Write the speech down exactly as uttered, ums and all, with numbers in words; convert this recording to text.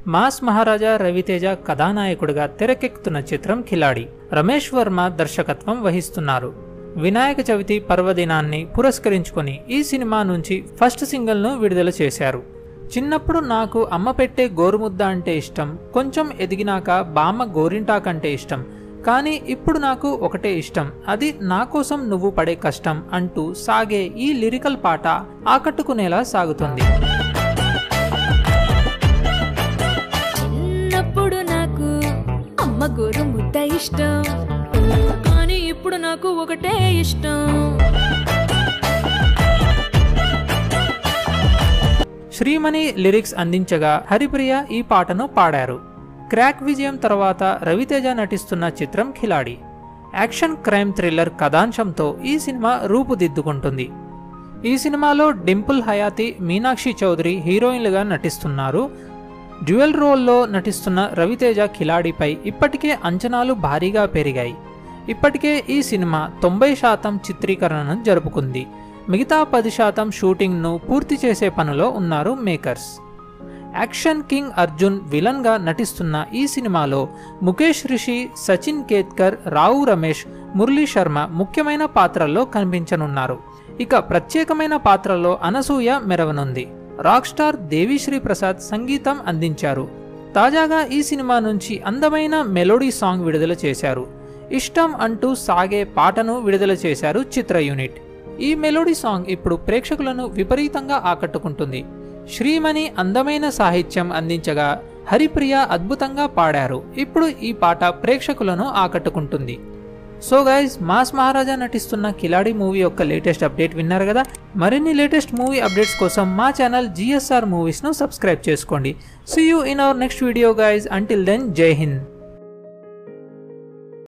Mass మహారాజా రవితేజ కథానాయకుడిగా తెరకెక్కుతున్న చిత్రం కిలాడి. రమేష్ వర్మ దర్శకత్వం వహిస్తున్నారు. వినాయక చవితి పర్వదినాన్ని పురస్కరించుకొని ఈ సినిమా నుంచి ఫస్ట్ సింగిల్ను విడుదల చేశారు. చిన్నప్పుడు నాకు అమ్మ పెట్టే గోరుముద్ద అంటే ఇష్టం, కొంచెం ఎదిగినాక బామ్మ గోరింటాకంటే ఇష్టం, కానీ ఇప్పుడు నాకు ఒకటే ఇష్టం, అది నా కోసం నువ్వు పడే కష్టం అంటూ సాగే ఈ లిరికల్ పాట ఆకట్టుకునేలా సాగుతుంది. చిన్నప్పుడు నాకు అమ్మ గోరుముద్ద ఇష్టం, కానీ ఇప్పుడు నాకు ఒకటే ఇష్టం. శ్రీమణి లిరిక్స్ అందించగా హరిప్రియ ఈ పాటను పాడారు. క్రాక్ విజయం తర్వాత రవితేజ నటిస్తున్న చిత్రం కిలాడి. యాక్షన్ క్రైమ్ థ్రిల్లర్ కథాంశంతో ఈ సినిమా రూపుదిద్దుకుంటుంది. ఈ సినిమాలో డింపుల్ హయాతి, మీనాక్షి చౌదరి హీరోయిన్లుగా నటిస్తున్నారు. డ్యూయల్ రోల్లో నటిస్తున్న రవితేజ కిలాడిపై ఇప్పటికే అంచనాలు భారీగా పెరిగాయి. ఇప్పటికే ఈ సినిమా తొంభై శాతం చిత్రీకరణను జరుపుకుంది. మిగతా పది శాతం షూటింగ్ను పూర్తి చేసే పనిలో ఉన్నారు మేకర్స్. యాక్షన్ కింగ్ అర్జున్ విలన్గా నటిస్తున్న ఈ సినిమాలో ముఖేష్ రిషి, సచిన్ కేత్కర్, రావు రమేష్, మురళీ శర్మ ముఖ్యమైన పాత్రల్లో కనిపించనున్నారు. ఇక ప్రత్యేకమైన పాత్రలో అనసూయ మెరవనుంది. రాక్ స్టార్ దేవిశ్రీ ప్రసాద్ సంగీతం అందించారు. తాజాగా ఈ సినిమా నుంచి అందమైన మెలోడీ సాంగ్ విడుదల చేశారు. ఇష్టం అంటూ సాగే పాటను విడుదల చేశారు చిత్ర యూనిట్. ఈ మెలోడీ సాంగ్ ఇప్పుడు ప్రేక్షకులను విపరీతంగా ఆకట్టుకుంటుంది. శ్రీమణి అందమైన సాహిత్యం అందించగా హరిప్రియ అద్భుతంగా పాడారు. ఇప్పుడు ఈ పాట ప్రేక్షకులను ఆకట్టుకుంటుంది. సో గైస్, మాస్ మహారాజా నటిస్తున్న కిలాడి మూవీ యొక్క లేటెస్ట్ అప్డేట్ విన్నారు కదా. మరిన్ని లేటెస్ట్ మూవీ అప్డేట్స్ కోసం మా ఛానల్ జిఎస్ఆర్ మూవీస్ను సబ్స్క్రైబ్ చేసుకోండి. See you in our next video guys. Until then, Jai Hind.